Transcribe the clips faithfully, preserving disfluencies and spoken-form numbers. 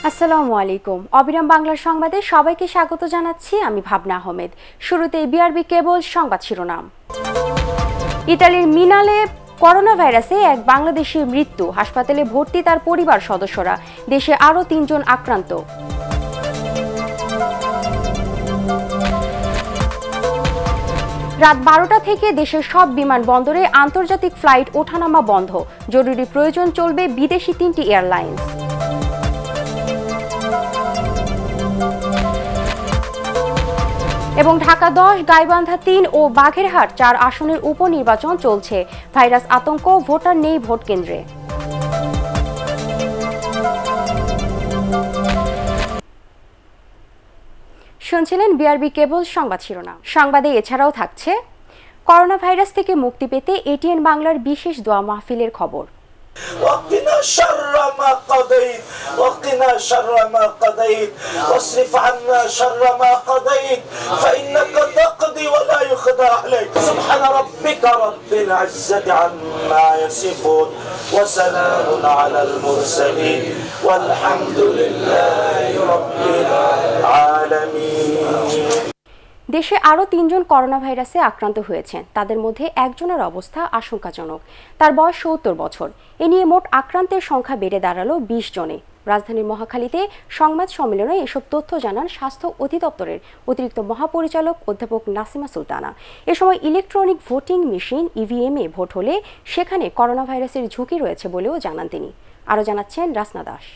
আসসালামু আলাইকুম। অবিরাম বাংলা সংবাদে সবাইকে স্বাগত জানাচ্ছি আমি ভাবনা আহমেদ। শুরুতে বিআরবি কেবল সংবাদ শিরোনাম। ইতালির মিলানে করোনা ভাইরাসে এক বাংলাদেশির মৃত্যু, হাসপাতালে ভর্তি তার পরিবার সদস্যরা, দেশে আরও তিনজন আক্রান্ত। রাত বারোটা থেকে দেশের সব বিমানবন্দরে আন্তর্জাতিক ফ্লাইট ওঠানামা বন্ধ, জরুরি প্রয়োজন চলবে বিদেশি তিনটি এয়ারলাইন্স। এবং ঢাকা দশ, গাইবান্ধা তিন ও বাগেরহাট চার আসনের উপনির্বাচন চলছে, ভাইরাস আতঙ্ক, ভোটার নেই ভোট কেন্দ্রে। শুনছিলেন বিআরবি কেবল সংবাদ শিরোনাম। সংবাদে এছাড়াও থাকছে করোনা ভাইরাস থেকে মুক্তি পেতে এটিএন বাংলার বিশেষ দোয়া মাহফিলের খবর। وقنا شر ما قضيت وقنا شر ما قضيت واصرف عنا شر ما قضيت فإنك تقضي ولا يقضى عليك سبحان ربك رب العزة عما يصفون وسلام على المرسلين والحمد لله رب العالمين। দেশে আরও তিনজন করোনা ভাইরাসে আক্রান্ত হয়েছেন, তাদের মধ্যে একজনের অবস্থা আশঙ্কাজনক। তার বয়স সত্তর বছর। এ নিয়ে মোট আক্রান্তের সংখ্যা বেড়ে দাঁড়ালো বিশ জনে। রাজধানীর মহাখালীতে সংবাদ সম্মেলনে এসব তথ্য জানান স্বাস্থ্য অধিদপ্তরের অতিরিক্ত মহাপরিচালক অধ্যাপক নাসিমা সুলতানা। এ সময় ইলেকট্রনিক ভোটিং মেশিন ইভিএম এ ভোট হলে সেখানে করোনা ভাইরাসের ঝুঁকি রয়েছে বলেও জানান তিনি। আরও জানাচ্ছেন রাসনা দাস।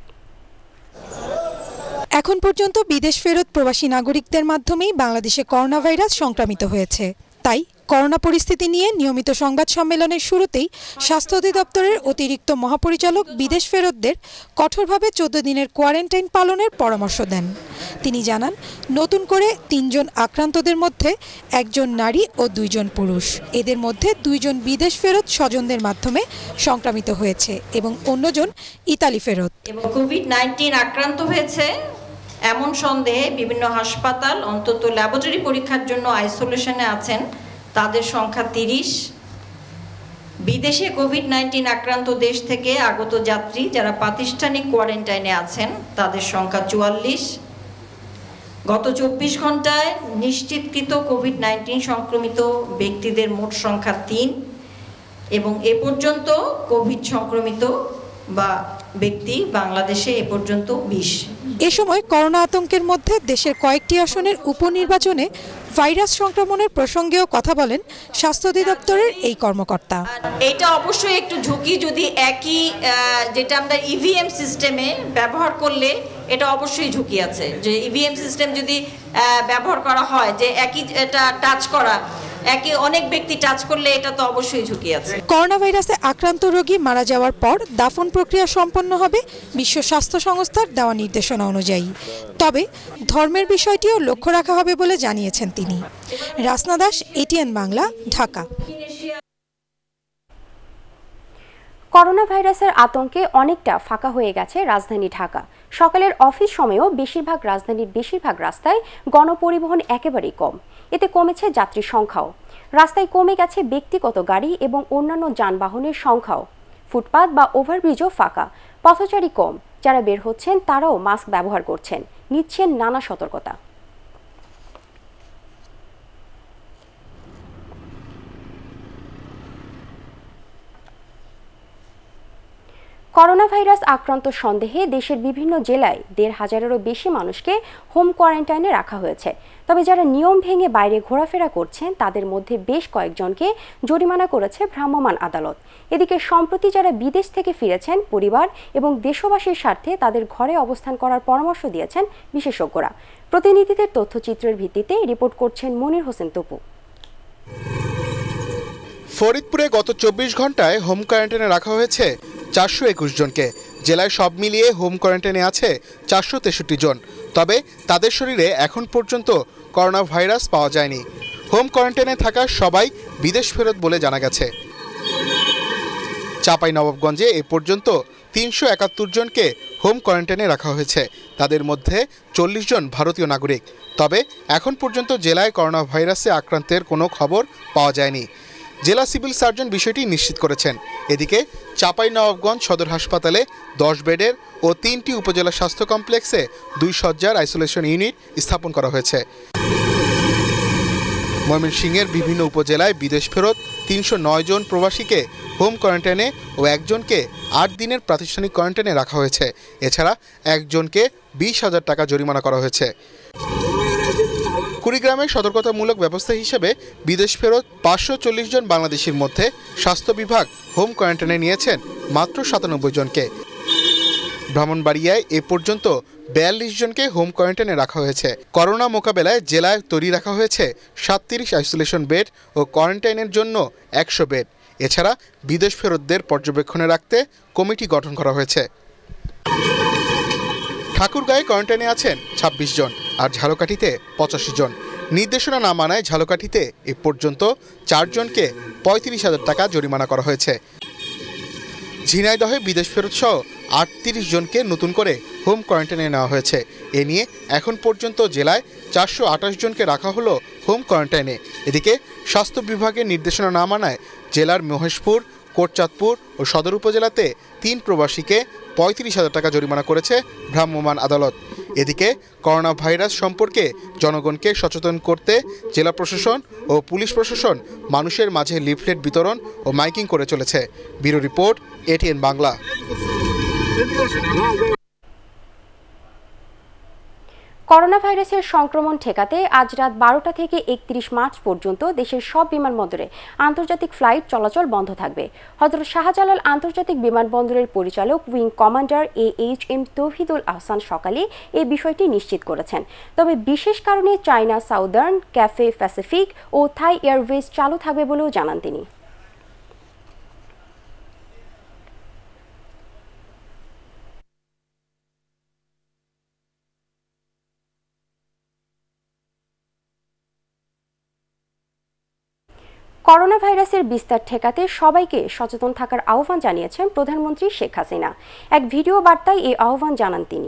এখন পর্যন্ত বিদেশ ফেরত প্রবাসী নাগরিকদের মাধ্যমেই বাংলাদেশে করোনা ভাইরাস সংক্রমিত হয়েছে। তাই করোনা পরিস্থিতি নিয়ে নিয়মিত সংবাদ সম্মেলনের শুরুতেই স্বাস্থ্য অধিদপ্তরের অতিরিক্ত মহাপরিচালক বিদেশ ফেরতদের কঠোরভাবে চোদ্দ দিনের কোয়ারেন্টাইন পালনের পরামর্শ দেন। তিনি জানান, নতুন করে তিনজন আক্রান্তদের মধ্যে একজন নারী ও দুইজন পুরুষ। এদের মধ্যে দুইজন বিদেশ ফেরত স্বজনদের মাধ্যমে সংক্রমিত হয়েছে এবং অন্যজন ইতালি ফেরত। এবং কোভিড নাইন্টিন আক্রান্ত হয়েছে এমন সন্দেহে বিভিন্ন হাসপাতাল অন্তত ল্যাবরেটরি পরীক্ষার জন্য আইসোলেশনে আছেন তাদের সংখ্যা তিরিশ। বিদেশে কোভিড নাইন্টিন আক্রান্ত দেশ থেকে আগত যাত্রী যারা প্রাতিষ্ঠানিক কোয়ারেন্টাইনে আছেন তাদের সংখ্যা চুয়াল্লিশ। গত চব্বিশ ঘন্টায় নিশ্চিতকৃত কোভিড নাইন্টিন সংক্রমিত ব্যক্তিদের মোট সংখ্যা তিন এবং এ পর্যন্ত কোভিড সংক্রমিত বা ব্যক্তি বাংলাদেশে এ পর্যন্ত বিশ। এ সময় করোনা আতঙ্কের মধ্যে দেশের কয়েকটি আসনের উপনির্বাচনে ভাইরাস সংক্রমণের প্রসঙ্গেও কথা বলেন স্বাস্থ্য অধিদপ্তরের এই কর্মকর্তা। এটা অবশ্যই একটু ঝুঁকি, যদি একই যেটা আমরা ইভিএম সিস্টেমে ব্যবহার করলে এটা অবশ্যই ঝুঁকি আছে, যে ইভিএম সিস্টেম যদি ব্যবহার করা হয়, যে একই এটা টাচ করা, একে অনেক ব্যক্তি টাচ করলে এটা তো অবশ্যই ঝুঁকি আছে। করোনা ভাইরাসে আক্রান্ত রোগী মারা যাওয়ার পর দাফন প্রক্রিয়া সম্পন্ন হবে বিশ্ব স্বাস্থ্য সংস্থার দেওয়া নির্দেশনা অনুযায়ী। তবে ধর্মের বিষয়টিও লক্ষ্য রাখা হবে বলে জানিয়েছেন তিনি। রাসনা দাস, এটিএন বাংলা, ঢাকা। করোনা ভাইরাসের আতঙ্কে অনেকটা ফাঁকা হয়ে গেছে রাজধানী ঢাকা। সকালের অফিস সময়েও বেশিরভাগ রাজধানীর বেশিরভাগ রাস্তায় গণপরিবহন একেবারেই কম। এতে কমেছে যাত্রী সংখ্যাও। রাস্তায় কমে গেছে ব্যক্তিগত গাড়ি এবং অন্যান্য যানবাহনের সংখ্যাও। ফুটপাত বা ওভারব্রিজও ফাঁকা, পথচারী কম। যারা বের হচ্ছেন তারাও মাস্ক ব্যবহার করছেন, নিচ্ছেন নানা সতর্কতা। করোনা ভাইরাস আক্রান্ত সন্দেহে দেশের বিভিন্ন জেলায় দেড় হাজারেরও বেশি মানুষকে হোম কোয়ারেন্টাইনে রাখা হয়েছে। তবে যারা নিয়ম ভেঙে বাইরে ঘোরাফেরা করছেন তাদের মধ্যে বেশ কয়েকজনকে জরিমানা করেছে ভ্রাম্যমাণ আদালত। এদিকে সম্প্রতি যারা বিদেশ থেকে ফিরেছেন, পরিবার এবং দেশবাসীর স্বার্থে তাদের ঘরে অবস্থান করার পরামর্শ দিয়েছেন বিশেষজ্ঞরা। প্রতিনিধিদের তথ্যচিত্রের ভিত্তিতে রিপোর্ট করছেন মনির হোসেন তপু। ফরিদপুরে গত চব্বিশ ঘন্টায় হোম কোয়ারেন্টাইনে রাখা হয়েছে চারশো একুশ জনকে। জেলায় সব মিলিয়ে হোম কোয়ারেন্টাইনে আছে চারশো তেষট্টি জন। তবে তাদের শরীরে এখন পর্যন্ত করোনা ভাইরাস পাওয়া যায়নি। হোম কোয়ারেন্টাইনে থাকা সবাই বিদেশ ফেরত বলে জানা গেছে। চাঁপাইনবাবগঞ্জে এ পর্যন্ত তিনশো একাত্তর জনকে হোম কোয়ারেন্টাইনে রাখা হয়েছে। তাদের মধ্যে চল্লিশ জন ভারতীয় নাগরিক। তবে এখন পর্যন্ত জেলায় করোনা ভাইরাসে আক্রান্তের কোনো খবর পাওয়া যায়নি। জেলা সিভিল সার্জন বিষয়টি নিশ্চিত করেছেন। এদিকে চাঁপাইনবাবগঞ্জ সদর হাসপাতালে দশ বেডের ও তিনটি উপজেলা স্বাস্থ্য কমপ্লেক্সে দুই শয্যার আইসোলেশন ইউনিট স্থাপন করা হয়েছে। ময়মনসিংহের বিভিন্ন উপজেলায় বিদেশ ফেরত তিনশো নয় জন প্রবাসীকে হোম কোয়ারেন্টাইনে ও একজনকে আট দিনের প্রাতিষ্ঠানিক কোয়ারেন্টাইনে রাখা হয়েছে। এছাড়া একজনকে বিশ হাজার টাকা জরিমানা করা হয়েছে। কুড়িগ্রামে সতর্কতামূলক ব্যবস্থা হিসেবে বিদেশ ফেরত পাঁচশো চল্লিশ জন বাংলাদেশির মধ্যে স্বাস্থ্য বিভাগ হোম কোয়ারেন্টাইনে নিয়েছেন মাত্র সাতানব্বই জনকে। ব্রাহ্মণবাড়িয়ায় এ পর্যন্ত বিয়াল্লিশ জনকে হোম কোয়ারেন্টাইনে রাখা হয়েছে। করোনা মোকাবেলায় জেলায় তৈরি রাখা হয়েছে সাতত্রিশ আইসোলেশন বেড ও কোয়ারেন্টাইনের জন্য একশো বেড। এছাড়া বিদেশ ফেরতদের পর্যবেক্ষণে রাখতে কমিটি গঠন করা হয়েছে। ঠাকুরগাঁয়ে কোয়ারেন্টাইনে আছেন ছাব্বিশ জন আর ঝালকাঠিতে পঁচাশি জন। নির্দেশনা না মানায় ঝালকাঠিতে এ পর্যন্ত চারজনকে পঁয়ত্রিশ হাজার টাকা জরিমানা করা হয়েছে। ঝিনাইদহে বিদেশ ফেরত সহ আটত্রিশ জনকে নতুন করে হোম কোয়ারেন্টাইনে নেওয়া হয়েছে। এ নিয়ে এখন পর্যন্ত জেলায় চারশো আঠাশ জনকে রাখা হলো হোম কোয়ারেন্টাইনে। এদিকে স্বাস্থ্য বিভাগের নির্দেশনা না মানায় জেলার মহেশপুর, কোটচাঁদপুর ও সদর উপজেলাতে তিন প্রবাসীকে পঁয়ত্রিশ হাজার টাকা জরিমানা করেছে ভ্রাম্যমাণ আদালত। এদিকে করোনা ভাইরাস সম্পর্কে জনগণকে সচেতন করতে জেলা প্রশাসন ও পুলিশ প্রশাসন মানুষের মাঝে লিফলেট বিতরণ ও মাইকিং করে চলেছে। Bureau report, ATN Bangla. Corona ভাইরাসের সংক্রমণ ঠেকাতে আজ রাত বারোটা থেকে একত্রিশ মার্চ পর্যন্ত দেশের সব বিমানবন্দরে আন্তর্জাতিক ফ্লাইট চলাচল বন্ধ থাকবে। হযরত শাহজালাল আন্তর্জাতিক বিমানবন্দরের পরিচালক wing commander A H M Touhidul Ahsan সকালে এই বিষয়টি নিশ্চিত করেছেন। তবে বিশেষ কারণে চায়না সাউদার্ন, ক্যাফে প্যাসিফিক ও থাই এয়ারওয়েজ চালু থাকবে বলেও জানান তিনি। করোনা ভাইরাসের বিস্তার ঠেকাতে সবাইকে সচেতন থাকার আহ্বান জানিয়েছেন প্রধানমন্ত্রী শেখ হাসিনা। এক ভিডিও বার্তায় এই আহ্বান জানান তিনি।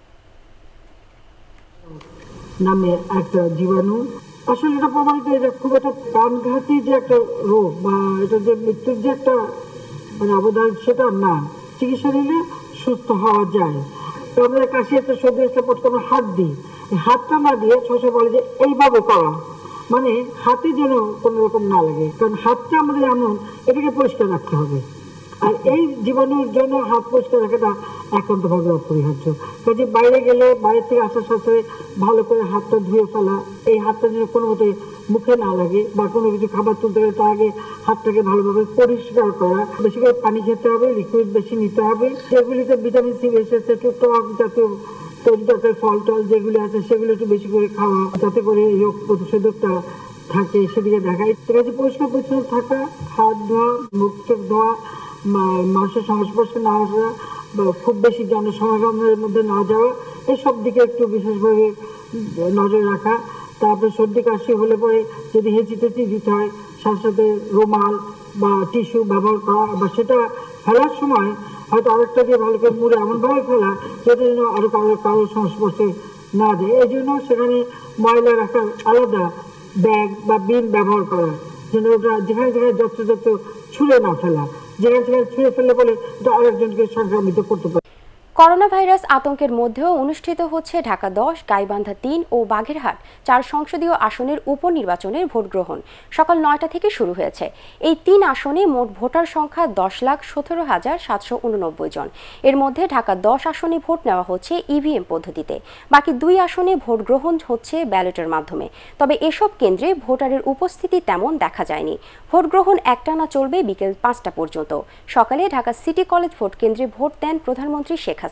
নামে একটা জীবাণু, আসলে এটা প্রমাণিত, এটা খুব একটা প্রাণঘাতী যে একটা রোগ বা এটা যে মৃত্যুর যে একটা মানে অবদান সেটা না। চিকিৎসা নিলে সুস্থ হওয়া যায়। তো আমরা কাশি একটা সর্দি আসলে প্রথমে হাত দিই, হাতটা না দিয়ে সবাই বলে যে এইভাবে করা, মানে হাতে যেন কোনো রকম না লাগে, কারণ হাতটা আমাদের এমন, এটাকে পরিষ্কার রাখতে হবে। আর এই জীবাণুর জন্য হাত পরিষ্কার রাখাটা একান্তভাবে অপরিহার্য। কাজে বাইরে গেলে বাইরে থেকে আসার সাথে ভালো করে হাতটা ধুয়ে ফেলা, এই হাতটা যেন কোনো মতে মুখে না লাগে বা কোনো কিছু খাবার তুলতে গেলে তার আগে হাতটাকে ভালোভাবে পরিষ্কার করা। বেশি করে পানি খেতে হবে, লিকুইড বেশি নিতে হবে, যেগুলিতে ভিটামিন সি বেশি আছে, একটু টক জাতীয় তৈরি জাতের ফল টল যেগুলি আছে সেগুলো একটু বেশি করে খাওয়া, যাতে করে রোগ প্রতিষেধকটা থাকে সেদিকে দেখায়। কাজে পরিষ্কার পরিচ্ছন্ন থাকা, হাত ধোয়া, মুখ চোখ ধোয়া, মানুষের সংস্পর্শে না আসা, খুব বেশি জনসমাগমের মধ্যে না যাওয়া, এসব দিকে একটু বিশেষভাবে নজর রাখা। তারপরে সর্দি কাশি হলে পরে যদি হেঁচি টেচি দিতে হয় সাথে সাথে রুমাল বা টিস্যু ব্যবহার করা, বা সেটা ফেলার সময় হয়তো আরেকটা দিয়ে ভালো করে মুড়ে এমনভাবে ফেলা যেটা যেন আরো কারো কারোর সংস্পর্শে না যায়। এই জন্য সেখানে ময়লা রাখার আলাদা ব্যাগ বা বিন ব্যবহার করা, যেন ওটা যেখানে যেখানে যত্রযত্র ছুঁড়ে না ফেলা, যেখানে সেখানে ছুঁড়ে ফেললে বলে এটা আরেকজনকে সংক্রামিত করতে পারে। করোনা ভাইরাস আতঙ্কের মধ্যেও অনুষ্ঠিত হচ্ছে ঢাকা দশ, গাইবান্ধা তিন ও বাগেরহাট চার সংসদীয় আসনের উপনির্বাচনের ভোট গ্রহণ সকাল নয়টা থেকে শুরু হয়েছে। এই তিন আসনে মোট ভোটার সংখ্যা দশ লাখ সতেরো হাজার সাতশো উননব্বই জন। এর মধ্যে ঢাকা দশ আসনে ভোট নেওয়া হচ্ছে ইভিএম পদ্ধতিতে, বাকি দুই আসনে ভোট গ্রহণ হচ্ছে ব্যালটের মাধ্যমে। তবে এসব কেন্দ্রে ভোটারের উপস্থিতি তেমন দেখা যায়নি। ভোট গ্রহণ একটানা চলবে বিকেল পাঁচটা পর্যন্ত। সকালে ঢাকা সিটি কলেজ ভোট কেন্দ্রে ভোট দেন প্রধানমন্ত্রী শেখ হাসিনা।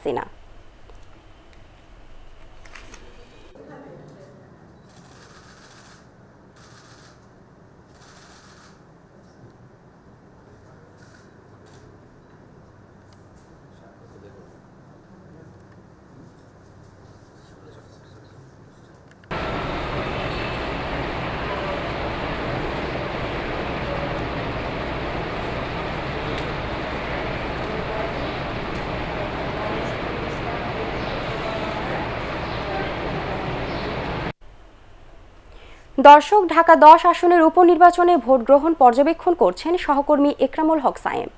দর্শক, ঢাকা দশ আসনের উপনির্বাচনে ভোট গ্রহণ পর্যবেক্ষণ করছেন সহকর্মী একরামুল হক সায়েম।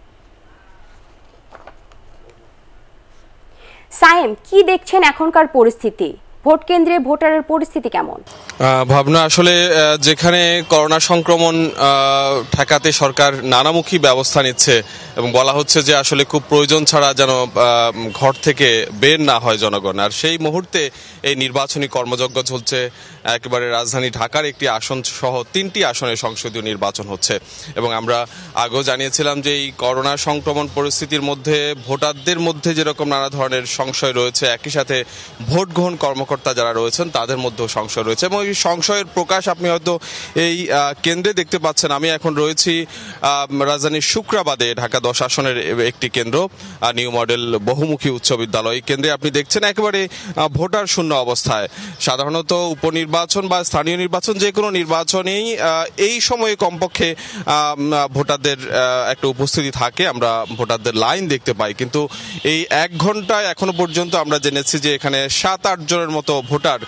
সায়েম, কি দেখছেন এখনকার পরিস্থিতি? ভোট কেন্দ্রে ভোটারের পরিস্থিতি কেমন? ভাবনা, আসলে যেখানে করোনা সংক্রমণ ঠেকাতে সরকার নানামুখী ব্যবস্থা নিচ্ছে এবং বলা হচ্ছে যে আসলে খুব প্রয়োজন ছাড়া যেন ঘর থেকে বের না হয় জনগণ, আর সেই মুহূর্তে এই নির্বাচনী কর্মযজ্ঞ চলছে। একেবারে রাজধানী ঢাকার একটি আসন সহ তিনটি আসনে সংসদীয় নির্বাচন হচ্ছে এবং আমরা আগেও জানিয়েছিলাম যে এই করোনা সংক্রমণ পরিস্থিতির মধ্যে ভোটারদের মধ্যে যেরকম নানা ধরনের সংশয় রয়েছে, একই সাথে ভোট গ্রহণ কর্মকর্তা যারা রয়েছেন তাদের মধ্যেও সংশয় রয়েছে এবং এই সংশয়ের প্রকাশ আপনি হয়তো এই কেন্দ্রে দেখতে পাচ্ছেন। আমি এখন রয়েছি রাজধানীর শুক্রাবাদে, ঢাকা দশ আসনের একটি কেন্দ্র, নিউ মডেল বহুমুখী উচ্চ বিদ্যালয়। এই কেন্দ্রে আপনি দেখছেন একেবারে ভোটার শূন্য অবস্থায়। সাধারণত উপনির্বাচন বা স্থানীয় নির্বাচন যে কোনো নির্বাচনেই এই সময়ে কমপক্ষে ভোটারদের একটা উপস্থিতি থাকে, আমরা ভোটারদের লাইন দেখতে পাই, কিন্তু এই এক ঘন্টায় এখনো পর্যন্ত আমরা জেনেছি যে এখানে সাত আট জনের মতো ভোটার,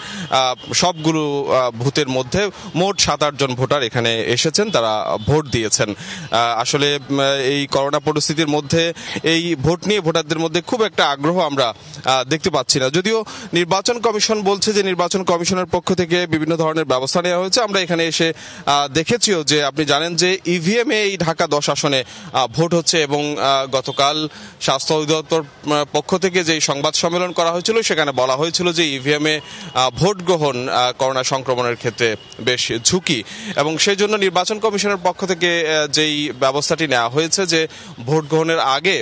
সবগুলো বুথের মধ্যে মোট সাত আট জন ভোটার এখানে এসেছেন, তারা ভোট দিয়েছেন। আসলে এই করোনা পরিস্থিতির মধ্যে এই ভোট নিয়ে ভোটারদের মধ্যে খুব একটা আগ্রহ আমরা দেখতে পাচ্ছি না, যদিও নির্বাচন কমিশন বলছে যে নির্বাচন কমিশনের পক্ষ থেকে বিভিন্ন ধরনের ব্যবস্থা নেওয়া হয়েছে। আমরা এখানে এসে দেখেছিও যে আপনি জানেন যে ইভিএমে এই ঢাকা দশ আসনে ভোট হচ্ছে এবং গতকাল স্বাস্থ্য অধিদপ্তর পক্ষ থেকে যে সংবাদ সম্মেলন করা হয়েছিল সেখানে বলা হয়েছিল যে ইভিএমে ভোট গ্রহণ করোনা সংক্রমণের ক্ষেত্রে বেশ ঝুঁকি এবং সেই জন্য নির্বাচন কমিশনের পক্ষ থেকে যেই ব্যবস্থাটি নেওয়া হয়েছে যে ভোট গ্রহণের আগে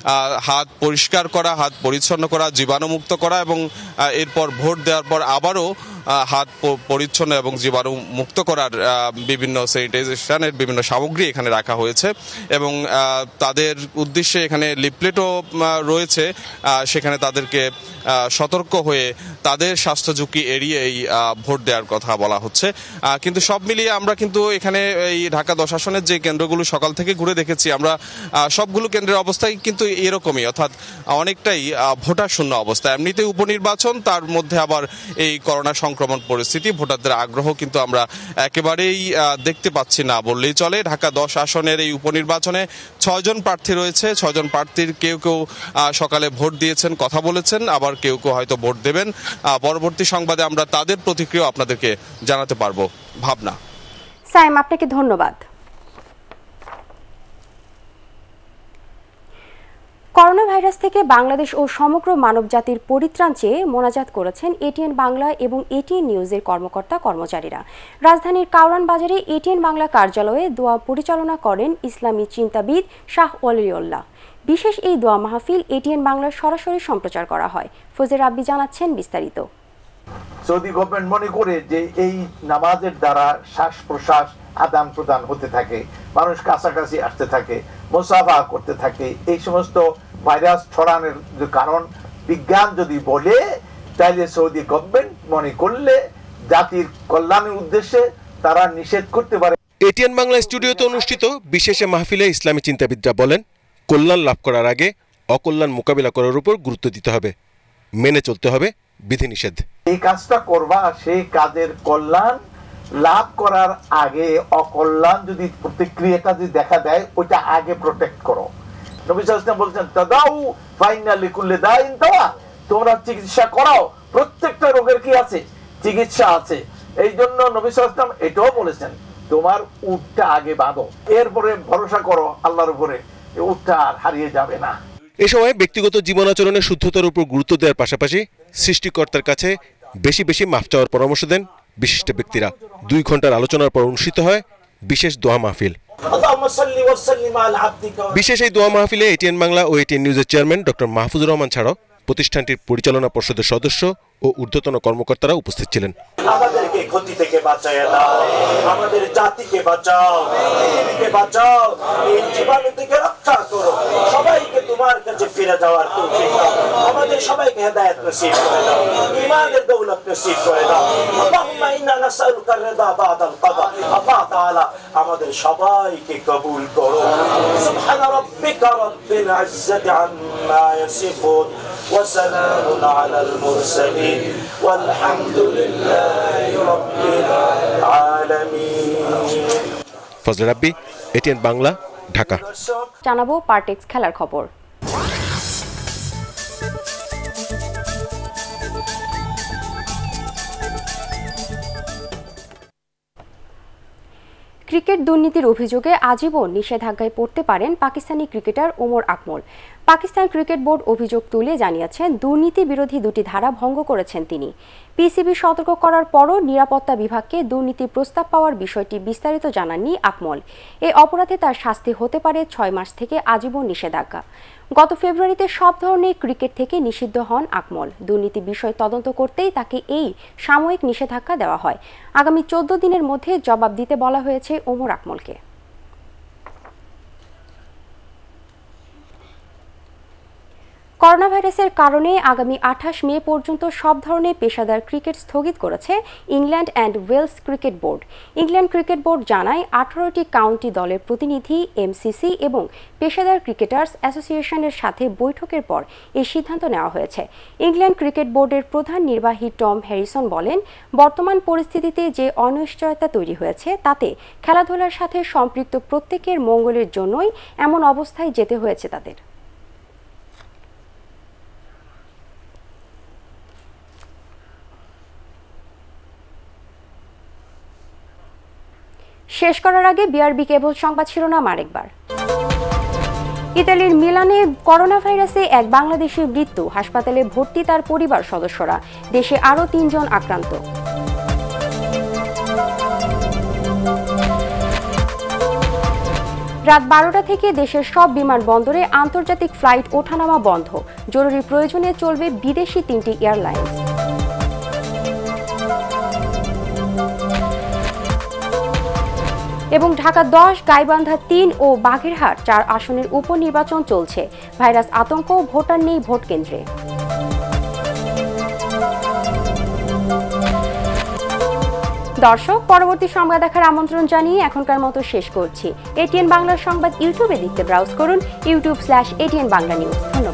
হাত পরিষ্কার করা, হাত পরিচ্ছন্ন করা, জীবাণুমুক্ত করা এবং এরপর ভোট দেওয়ার পর আবারও হাত পরিচ্ছন্ন এবং জীবাণু মুক্ত করার বিভিন্ন স্যানিটাইজেশনের বিভিন্ন সামগ্রী এখানে রাখা হয়েছে এবং তাদের উদ্দেশ্যে এখানে লিফলেটও রয়েছে, সেখানে তাদেরকে সতর্ক হয়ে তাদের স্বাস্থ্য ঝুঁকি এড়িয়ে এই ভোট দেওয়ার কথা বলা হচ্ছে। কিন্তু সব মিলিয়ে আমরা কিন্তু এখানে এই ঢাকা দশ আসনের যে কেন্দ্রগুলো সকাল থেকে ঘুরে দেখেছি, আমরা সবগুলো কেন্দ্রের অবস্থায় কিন্তু এরকমই, অর্থাৎ অনেকটাই ভোটার শূন্য অবস্থা। এমনিতে উপনির্বাচন, তার মধ্যে আবার এই করোনা সংক্রমণ পরিস্থিতি, ভোটারদের আগ্রহ কিন্তু আমরা একেবারেই দেখতে পাচ্ছি না বললেই চলে। ঢাকা দশ আসনের এই উপনির্বাচনে ছয়জন প্রার্থী রয়েছে, ছয়জন প্রার্থীর কেউ কেউ সকালে ভোট দিয়েছেন, কথা বলেছেন, আবার কেউ কেউ হয়তো ভোট দেবেন। পরবর্তী সংবাদে আমরা তাদের প্রতিক্রিয়া আপনাদেরকে জানাতে পারবো। ভাবনা। সাইম, আপনাকে ধন্যবাদ। করোনা ভাইরাস থেকে বাংলাদেশ ও সমগ্র মানবজাতির পরিত্রাণ চেয়ে মোনাজাত করেছেন এটিএন বাংলা এবং এটিএন নিউজের কর্মকর্তা কর্মচারীরা। রাজধানীর কাউরান বাজারে এটিএন বাংলা কার্যালয়ে দোয়া পরিচালনা করেন ইসলামী চিন্তাবিদ শাহ ওয়ালিউল্লাহ। বিশেষ এই দোয়া মাহফিল এটিএন বাংলার সরাসরি সম্প্রচার করা হয়। ফজর রাব্বি জানাচ্ছেন বিস্তারিত। সৌদি গভর্নমেন্ট মনে করে যে এই নামাজের দ্বারা শ্বাস প্রশ্বাস আদান প্রদান হতে থাকে, মানুষ কাছাকাছি আসতে থাকে, মুসাফা করতে থাকে, এই সমস্ত ভাইরাস ছড়ানোর যে কারণ বিজ্ঞান যদি বলে, তাইলে সৌদি গভর্নমেন্ট মনে করলে জাতির কল্যাণের উদ্দেশ্যে তারা নিষেধ করতে পারে। এটিএন বাংলা স্টুডিওতে অনুষ্ঠিত বিশেষ মাহফিলে ইসলামী চিন্তাবিদরা বলেন, কল্যাণ লাভ করার আগে অকল্যাণ মোকাবিলা করার উপর গুরুত্ব দিতে হবে, মেনে চলতে হবে বিধিনিষেধ। এই কাজটা করবা, সেই কাজের কল্যাণ লাভ করার আগে অকল্যাণ যদি প্রতিক্রিয়াটা যদি দেখা দেয়, ওইটা আগে প্রোটেক্ট করো। নবী সাল্লাল্লাহু আলাইহি ওয়াসাল্লাম বলছেন, তাদাউ ফাইনা লিকুল্লি দাইন দাওয়া, তোমরা চিকিৎসা করাও, প্রত্যেকটা রোগের কি আছে? চিকিৎসা আছে। এই জন্য নবী সাল্লাল্লাহু আলাইহি ওয়াসাল্লাম এটাও বলেছেন, তোমার উটটা আগে বাঁধো, এরপরে ভরসা করো আল্লাহর উপরে, উটটা আর হারিয়ে যাবে না। এ সময় ব্যক্তিগত জীবনাচরণের শুদ্ধতার উপর গুরুত্ব দেওয়ার পাশাপাশি সৃষ্টিকর্তার কাছে বেশি বেশি মাফ চাওয়ার পরামর্শ দেন বিশিষ্ট ব্যক্তিরা। দুই ঘন্টার আলোচনার পর অনুষ্ঠিত হয় বিশেষ দোয়া মাহফিল। বিশেষ এই দোয়া মাহফিলে এটিএন বাংলা ও এটিএন নিউজের চেয়ারম্যান ডক্টর মাহফুজুর রহমান ছাড়াও প্রতিষ্ঠানটির পরিচালনা পর্ষদের সদস্য ও ঊর্ধ্বতন কর্মকর্তারা উপস্থিত ছিলেন। আমাদেরকে ক্ষতি থেকে বাঁচায় দাও, আমাদের জাতিকে বাঁচাও, পৃথিবীকে বাঁচাও, এই জীবাণু থেকে রক্ষা করো, সবাইকে তোমার কাছে ফিরে যাওয়ার তৌফিক দাও, আমাদের সবাইকে হেদায়েত নসিব করে দাও, ঈমানের দৌলত নসিব করে দাও। আল্লাহুম্মা ইন্না নাসআলুকা রিদা বাদাল কাদা। আল্লাহ তাআলা আমাদের সবাইকে কবুল করো। সুবহানা রাব্বিকা রাব্বিল ইজ্জাতি আম্মা ইয়াসিফুন ওয়া সালামুন আলাল মুরসালিন والحمد لله রব্বিল আলামিন। ফজলে রাব্বি, এটিএন বাংলা, ঢাকা। জানাবো পার্টেক্স খেলার খবর। ক্রিকেট দুর্নীতির অভিযোগে আজীবন নিষেধাজ্ঞায় পড়তে পারেন Pakistani cricketer Umar Akmal. Pakistan cricket board অভিযোগ তুলে জানিয়েছেন দুর্নীতি বিরোধী দুটি ধারা ভঙ্গ করেছেন তিনি। পিসিবি সতর্ক করার পরও নিরাপত্তা বিভাগকে দুর্নীতির প্রস্তাব পাওয়ার বিষয়টি বিস্তারিত জানাননি আকমল। এই অপরাধে তার শাস্তি হতে পারে ছয় মাস থেকে আজীবন নিষেধাজ্ঞা। গত ফেব্রুয়ারিতে সব ধরনের ক্রিকেট থেকে নিষিদ্ধ হন আকমল। দুর্নীতি বিষয় তদন্ত করতেই তাকে এই সাময়িক নিষেধাজ্ঞা দেওয়া হয়। আগামী চোদ্দ দিনের মধ্যে জবাব দিতে বলা হয়েছে ওমর আকমলকে। করোনা ভাইরাসের কারণে আগামী আঠাশ মে পর্যন্ত সব ধরনের পেশাদার ক্রিকেট স্থগিত করেছে England and Wales cricket board. England cricket board জানায় আঠারোটি কাউন্টি দলের প্রতিনিধি, এমসিসি এবং পেশাদার ক্রিকেটার্স অ্যাসোসিয়েশনের সাথে বৈঠকের পর এই সিদ্ধান্ত নেওয়া হয়েছে। ইংল্যান্ড ক্রিকেট বোর্ডের প্রধান নির্বাহী টম হ্যারিসন বলেন, বর্তমান পরিস্থিতিতে যে অনিশ্চয়তা তৈরি হয়েছে তাতে খেলাধুলার সাথে সম্পৃক্ত প্রত্যেকের মঙ্গলের জন্যই এমন অবস্থায় যেতে হয়েছে তাদের। শেষ করার আগে বিআরবি কেবল সংবাদ শিরোনাম আরেকবার। ইতালির মিলানে করোনা ভাইরাসে এক বাংলাদেশির মৃত্যু, হাসপাতালে ভর্তি তার পরিবার সদস্যরা। দেশে আরও তিনজন আক্রান্ত। রাত বারোটা থেকে দেশের সব বিমানবন্দরে আন্তর্জাতিক ফ্লাইট ওঠানামা বন্ধ। জরুরি প্রয়োজনে চলবে বিদেশি তিনটি এয়ারলাইন্স। এবং ঢাকা দশ, গাইবান্ধা তিন ও বাগেরহাট চার আসনের উপনির্বাচন চলছে। ভাইরাস আতঙ্ক, ভোটার নেই ভোট কেন্দ্রে। দর্শক, পরবর্তী সংবাদ দেখার আমন্ত্রণ জানিয়ে এখনকার মতো শেষ করছি। এটিএন বাংলার সংবাদ ইউটিউবে দেখতে ব্রাউজ করুন YouTube slash ATN Bangla news. ধন্যবাদ।